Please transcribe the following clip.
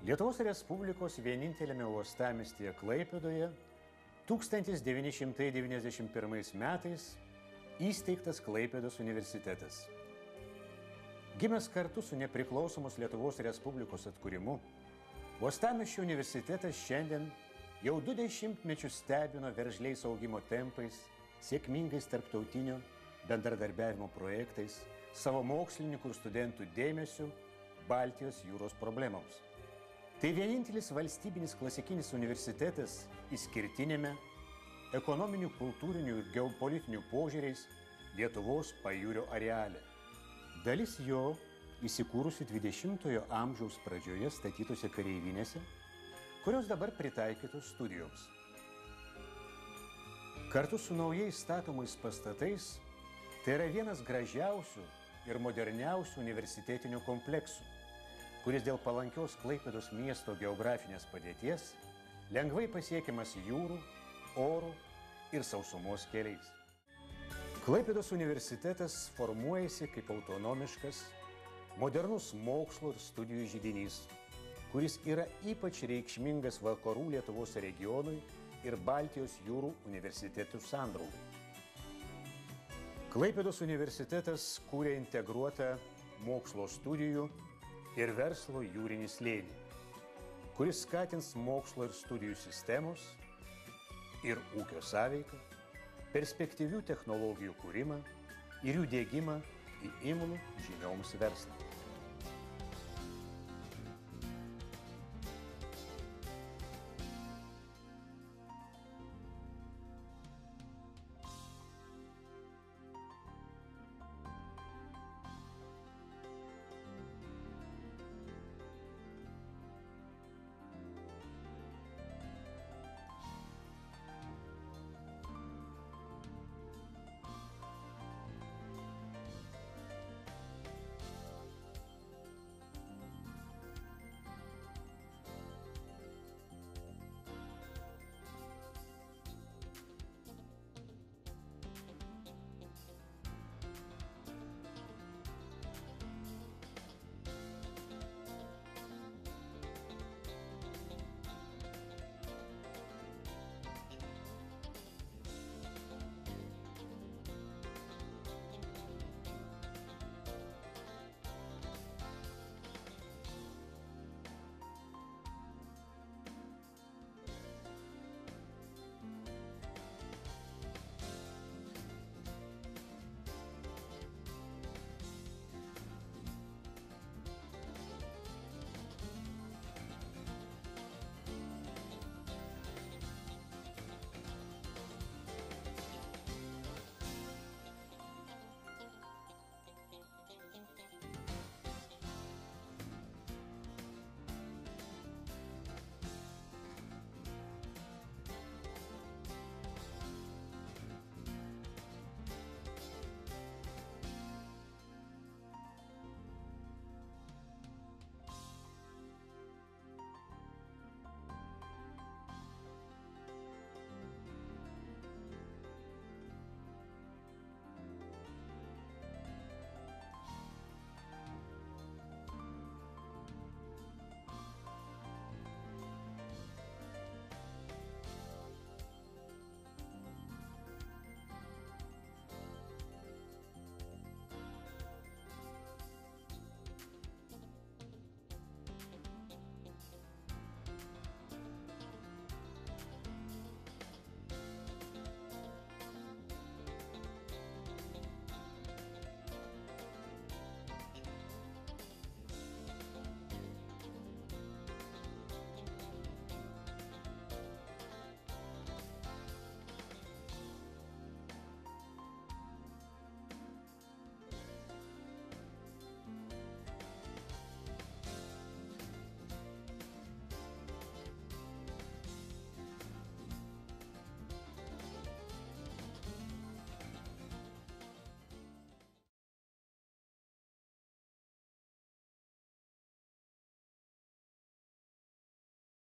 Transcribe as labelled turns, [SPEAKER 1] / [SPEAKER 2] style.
[SPEAKER 1] Lietuvos Respublikos vienintelėme uostamiestyje Klaipėdoje 1991 metais įsteigtas Klaipėdos universitetas. Gimęs kartu su nepriklausomos Lietuvos Respublikos atkūrimu, uostamiesčio universitetas šiandien jau 20 mečius stebino veržliais augimo tempais, sėkmingais tarptautinio bendradarbiavimo projektais, savo mokslininkų ir studentų dėmesiu Baltijos jūros problemams. Tai vienintelis valstybinis klasikinis universitetas išskirtinėme ekonominių, kultūrinių ir geopolitinių požiūriais Lietuvos pajūrio areale. Dalis jo įsikūrusi 20-ojo amžiaus pradžioje statytose kareivinėse, kurios dabar pritaikytos studijoms. Kartu su naujai statomais pastatais tai yra vienas gražiausių ir moderniausių universitetinių kompleksų, kuris dėl palankios Klaipėdos miesto geografinės padėties lengvai pasiekiamas jūrų, oro ir sausumos keliais. Klaipėdos universitetas formuojasi kaip autonomiškas, modernus mokslo ir studijų židinys, kuris yra ypač reikšmingas vakarų Lietuvos regionui ir Baltijos jūrų universitetų sandraugai. Klaipėdos universitetas kūrė integruotą mokslo studijų ir verslo jūrinį slėnį, kuris skatins mokslo ir studijų sistemos ir ūkio sąveiką, perspektyvių technologijų kūrimą ir jų diegimą į imlų žinioms verslą.